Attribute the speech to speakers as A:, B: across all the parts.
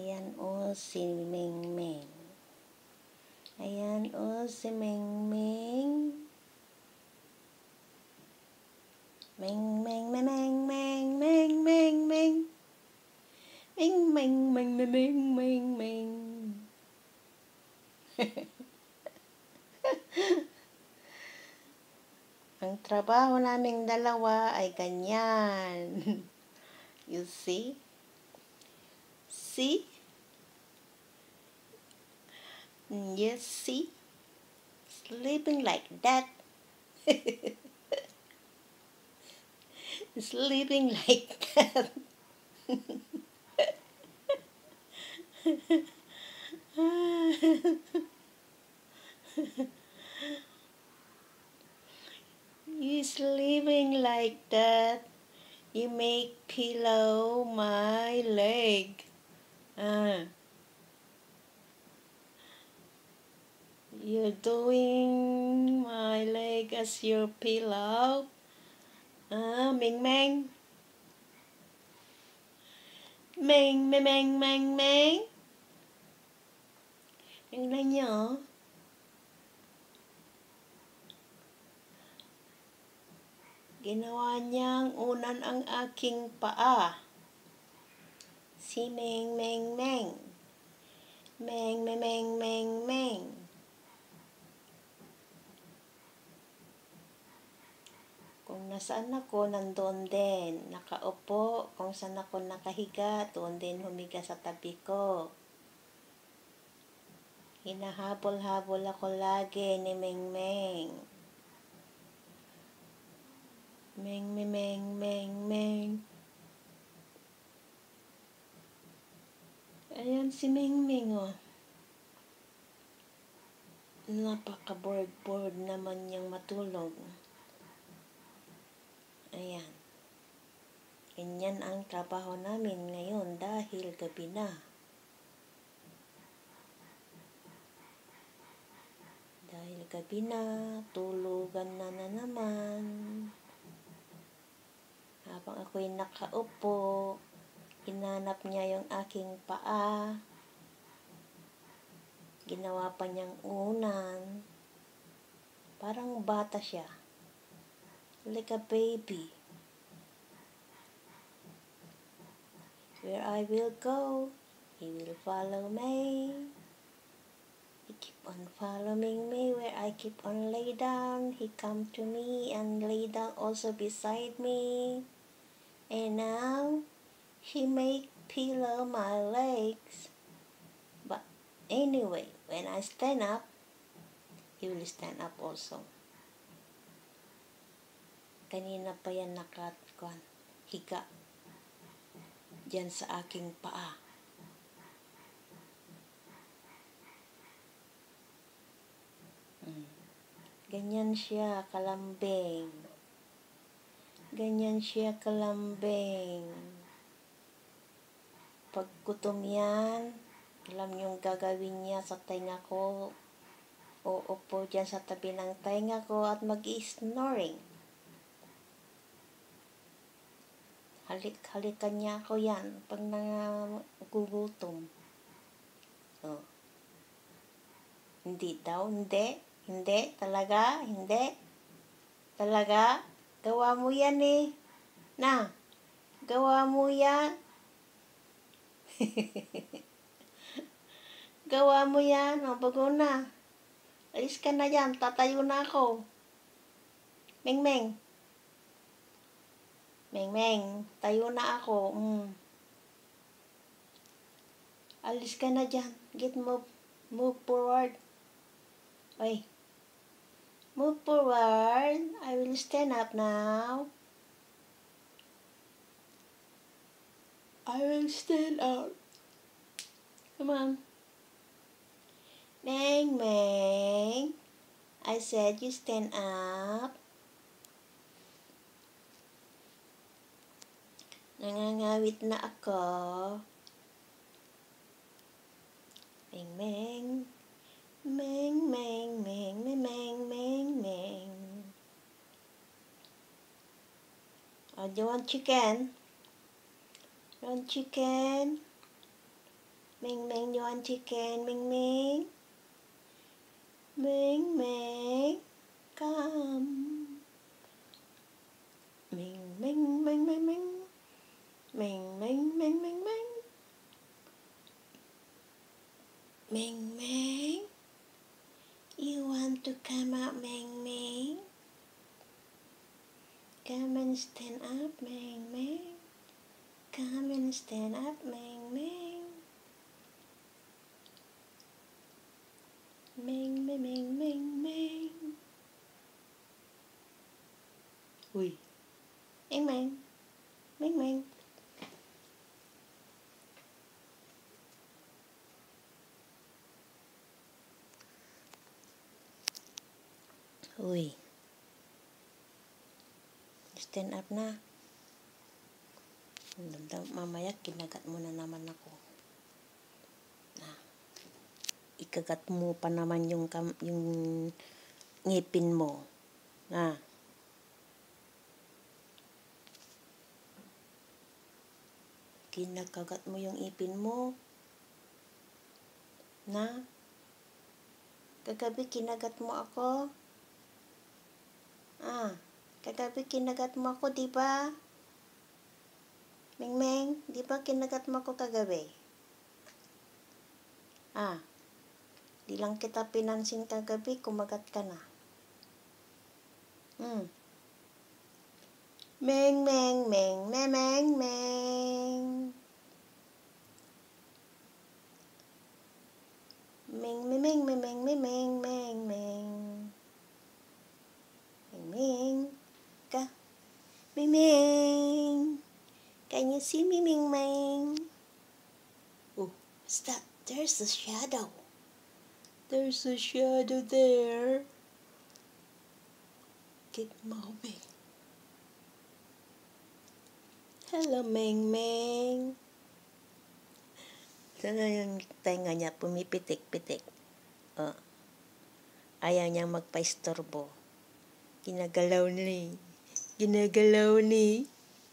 A: Ayan o si Mingming. Ayan o si Mingming. Mingming, ming, ming, ming, ming, ming. Ming, ming, ming, ming, ming, ming. Ang trabaho naming dalawa ay ganyan. You see? See? Yes, see? Sleeping like that. Sleeping like that. You sleeping like that. You make pillow my leg. You're doing my leg as your pillow. Ming Ming. Ming, ming, ming, ming, ming. Tingnan nyo. Ginawa niyang unan ang aking paa. Si Ming, Ming, Ming. Ming, Ming, Ming, Ming, Ming. Kung nasaan ako, nandoon din. Nakaupo. Kung saan ako nakahiga, doon din humiga sa tabi ko. Hinahabol-habol ako lagi ni Ming Ming. Ming, Ming, Ming, Ming, Ming. Ayan si Ming Ming, oh. Napaka-bored naman niyang matulog. Ayan. Ganyan ang trabaho namin ngayon dahil gabi na. Dahil gabi na, tulugan na naman. Habang ako'y nakaupo, hinanap niya yung aking paa. Ginawa pa niyang unan. Parang bata siya. Like a baby. Where I will go, he will follow me. He keep on following me. Where I keep on lay down, he come to me and lay down also beside me. And now, he make pillow my legs. But anyway, when I stand up, he will stand up also. Kanina pa yan higa dyan sa aking paa. Ganyan siya kalambing. Ganyan siya kalambing. Pag gutom yan, alam yung gagawin niya sa tenga ko. Uupo dyan sa tabi ng tenga ko at mag-i-snoring. Halik-halikan niya ako yan pag nagugutom. So, hindi daw, hindi, talaga, hindi. Talaga, gawa mo yan eh. Na, gawa mo yan. Gawa mo yan, o bago na. Alis ka na yan, tatayo na ako. Ming Ming. Ming Ming, tayo na ako. Alis ka na dyan. Move forward. Oy. Move forward. I will stand up now. I will stand up. Come on. Ming Ming. I said you stand up. Nangangawit na ako. Ming Ming. Ming Ming Ming Ming Ming Ming Ming. Oh, do you want chicken? You want chicken? Ming Ming, you want chicken? Ming Ming? Ming Ming, come. Ming Ming, Ming Ming Ming. Ming Ming, Ming Ming Ming. Ming Ming, you want to come out, Ming Ming? Come and stand up, Ming Ming. Come and stand up, Ming Ming. Ming Ming Ming Ming Ming. Uy. Ming Ming. Ming Ming. Uy. Stand up na. Mamaya kinagat mo na naman ako. Ikagat mo pa naman yung ngipin mo. Kinakagat mo yung ipin mo. Kagabi kinagat mo ako. Kagabi kinagat mo ako, di ba? Ming Ming, di ba kinagat mo ako kagabi? Di lang kita pinansin kagabi, kumagat ka na. Ming Ming Ming Ming Ming Ming. Ming Ming Ming Ming Ming Ming Ming Ming Ming. Ming Ming. Ming Ming. Can you see me, Ming Ming? Oh, what's that? There's a shadow. There's a shadow there. Keep moving. Hello, Ming Ming. Sana yung tenga niya pumipitik-pitik. Ayaw niyang magpa-istorbo. Ginagalaw ni. Ginagalaw ni.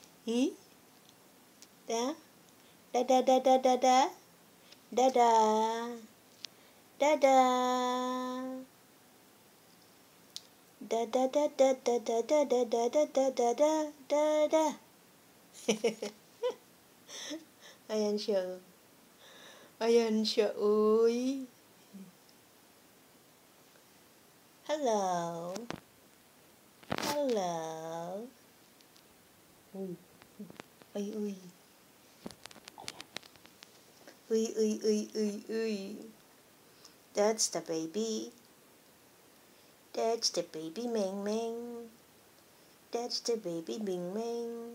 A: Da? Da-da-da-da-da-da? Da-da. Da-da. Da-da-da-da-da-da-da-da-da-da-da-da-da. Ayan siya. Ayan siya, uy. Hello. Hello. Uy, uy. Uy, uy, uy, uy, uy. That's the baby. That's the baby Ming Ming. That's the baby Ming Ming.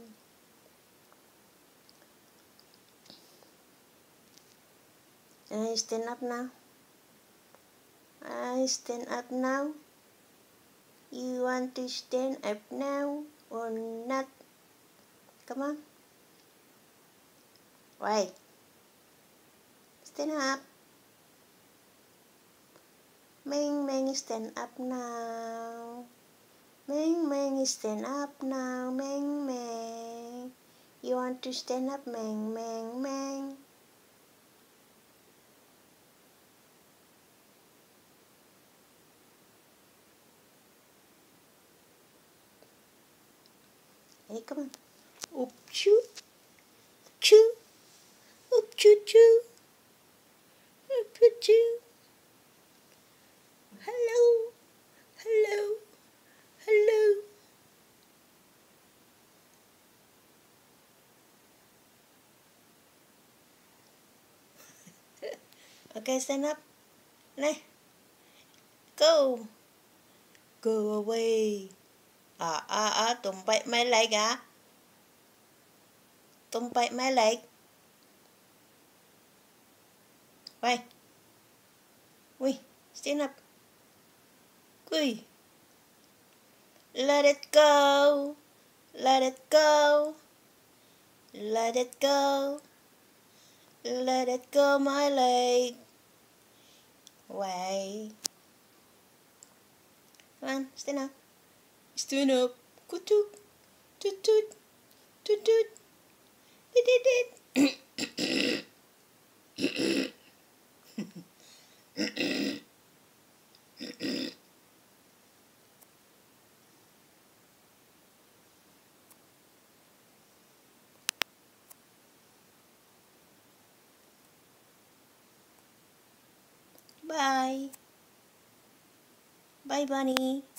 A: I stand up now. I stand up now. You want to stand up now or not? Come on. Why? Stand up. Ming Ming, stand up now. Ming Ming, stand up now. Ming Ming. You want to stand up, Ming Ming Ming? Hey, come on. Oop, choo. Choo. Oop, choo, choo. Oop, choo. Hello. Hello. Hello. Okay, stand up. Go. Go away. Don't bite my leg, Don't bite my leg. Why? Uy, stand up. Uy. Let it go. Let it go. Let it go. Let it go, my leg. Why? Come on, stand up. Stand up. Toot toot. Toot toot. Toot toot. Dit dit dit. Bye. Bye, bunny.